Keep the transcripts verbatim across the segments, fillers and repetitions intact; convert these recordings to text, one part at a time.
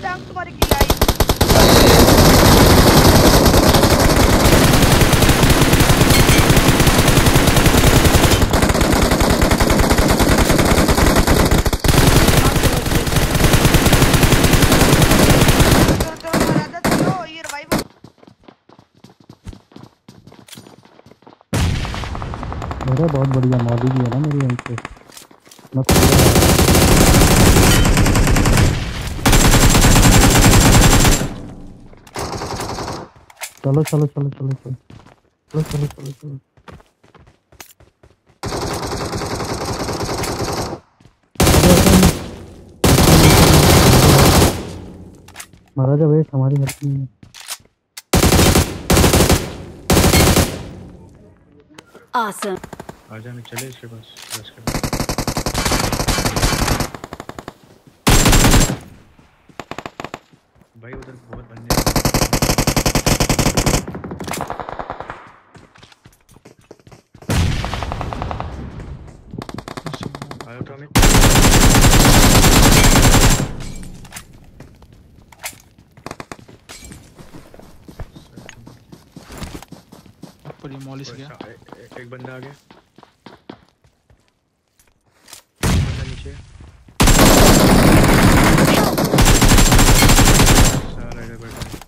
Tank तुम्हारी किल आई। मेरा बहुत बढ़िया मॉडी भी है ना मेरी यहीं पे। मैं चलो चलो चलो चलो चलो चलो चलो चलो चलो महाराजा वेट हमारी हेल्प नहीं है। Awesome. आजा मैं चले इसके पास रश कर। भाई उधर बहुत बंदे आया तो हमें ऊपर ये मॉलिस गया। एक, एक बंदा आ गया। बंदा नीचे सारा इधर बैठा है।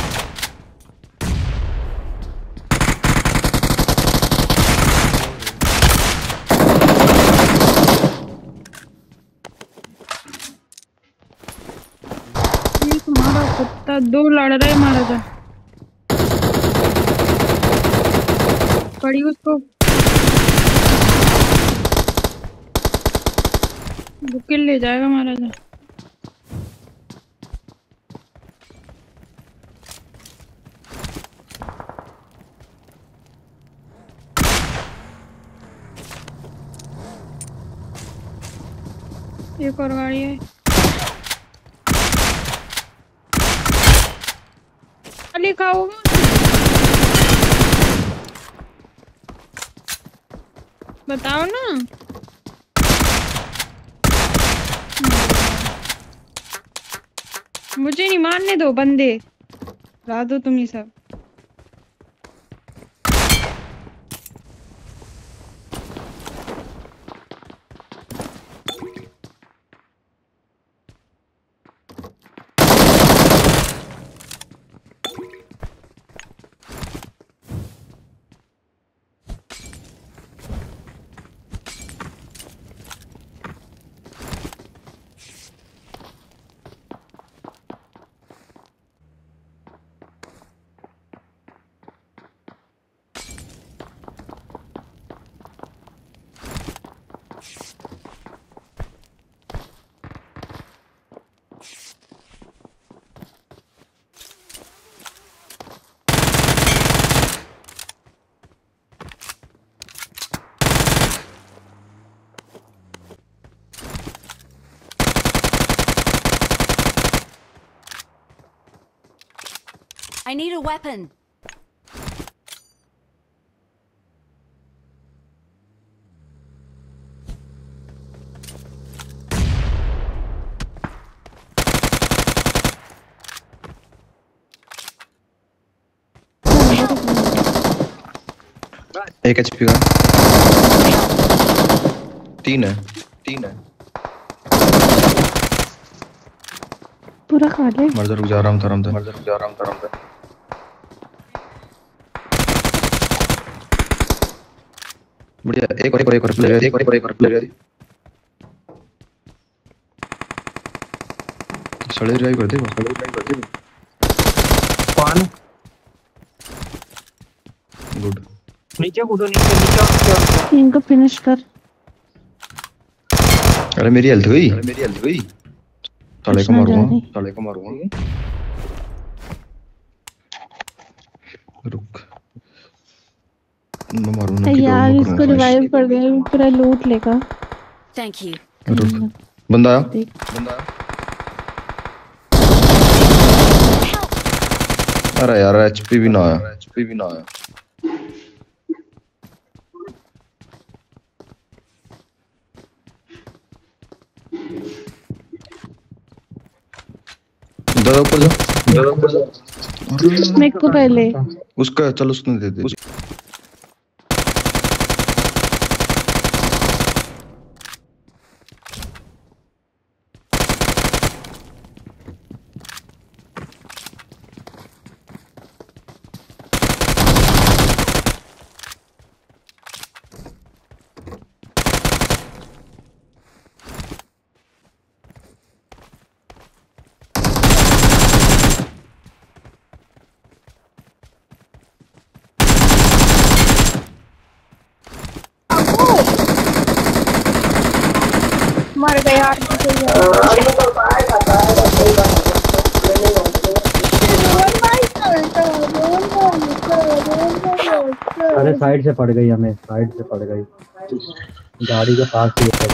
ये तुम्हारा कुत्ता दो लड़ रहे महाराजा। पड़ी उसको बुकिल ले जाएगा महाराजा। एक और गाड़ी है। लिखा होगा बताओ ना। मुझे नहीं मारने दो बंदे, ला दो तुम ही सब। I need a weapon. एक एचपी का तीन है तीन है पूरा खा ले। मर्द रुक जा रहा हूँ तरम मर्द रुक जा रहा हूँ तरम बढ़िया। एक और एक और एक और प्लेयर एक और एक और एक और प्लेयर सड़े रिवाइव कर दे सड़े रिवाइव कर दे। कौन गुड नीचे कूदो नीचे नीचे इनको फिनिश कर। अरे मेरी हेल्थ गई अरे मेरी हेल्थ गई साले को मारूंगा साले को मारूंगा। रुक मैं मारूंगा यार इसको रिवाइव कर दे पूरा लूट लेगा। Thank you. रुक बंदा आया बंदा आया। अरे यार एचपी भी ना आया एचपी भी ना आया। दादा ऊपर जा, दादा ऊपर जा। मेरे को पहले उसका चल उसने दे दे। मर गया यार। अरे साइड से पड़ गई, हमें साइड से पड़ गई, गाड़ी के पास ही है।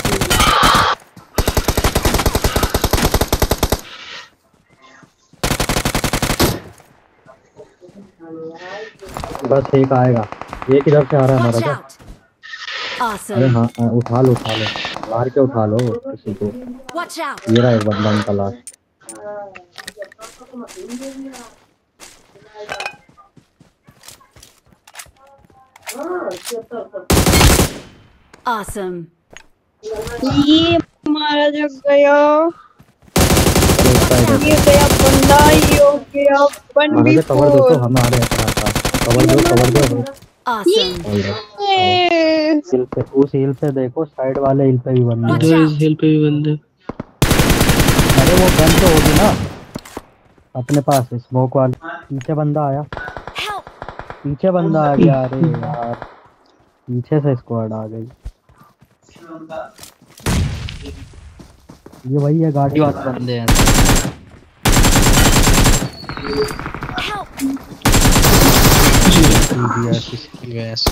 बस एक आएगा, एक इधर से आ रहा है Watch हमारा। out. अरे Awesome. हाँ हाँ, उठा लो उठा लो, मार के उठा लो किसी को। Watch out. ये रहा एक बंदा उनका लास्ट। Awesome. ये मारा जग गया, अरे ये गया बंदा, ये हो गया वन बी कवर दो तो फोर। हम आ रहे हैं अपना, कवर दो कवर दो। Awesome. हिल पे, उस हिल पे देखो, साइड वाले हिल पे भी बंदे Watch हैं। out. हिल पे भी बंदे। अरे वो गन तो होगी ना अपने पास, स्मोक वाली। पीछे बंदा आया, Help. पीछे बंदा आ गया। अरे यार पीछे से स्क्वाड आ गई। ये वही है गाड़ी वाले बंदे हैं। Help. किसकी वैस।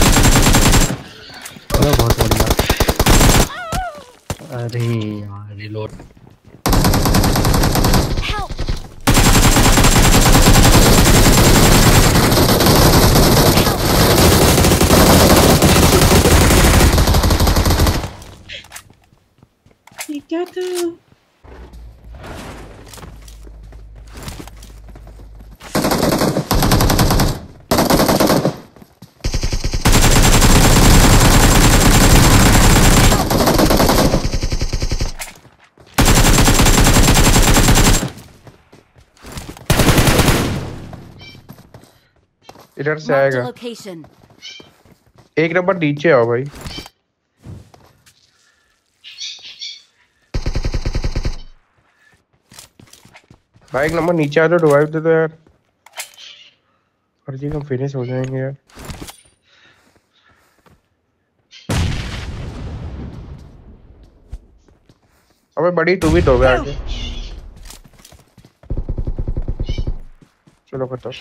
अरे बहुत बढ़िया। अरे यार रिलोड। Help. ये क्या था? इधर से Marked a आएगा। location. एक नंबर नीचे आओ भाई। भाई एक नंबर नीचे आ जाओ, रिवाइव दे दो यार। फर्जी हम फिनिश हो जाएंगे यार। अबे बड़ी तू भी दो बे आगे। चलो बताओ।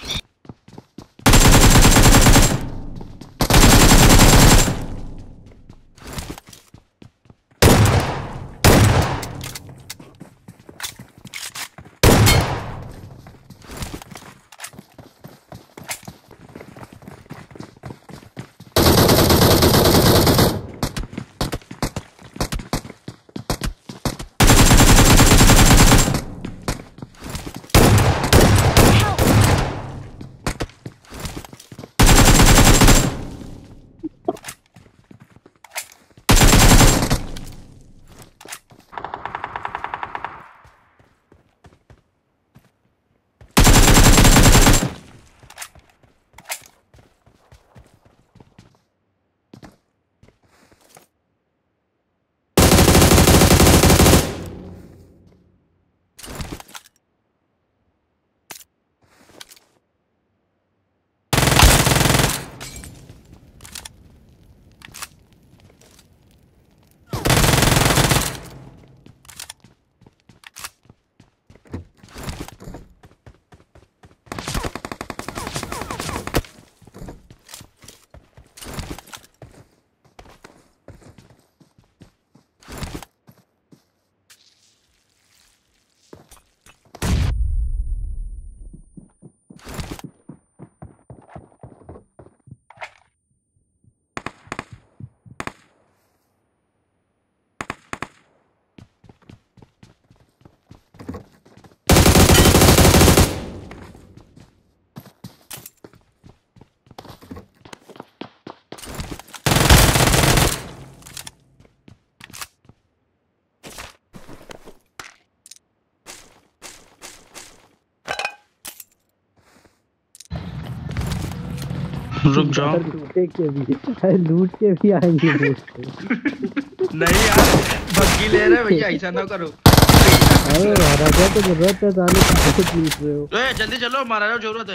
रुक जाओ। लूटे के भी अरे लूट के भी आएंगे दोस्त। नहीं यार बग्गी ले रहे भैया, ऐसा ना करो। अरे महाराजा को जरूरत है जाने की, बहुत लूट रहे हो। ए जल्दी चलो, महाराजा को जरूरत है।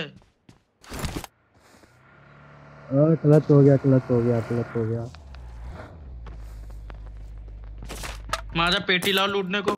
अरे क्लच हो गया, क्लच हो गया, क्लच हो गया। महाराजा पेटी लाओ लूटने को।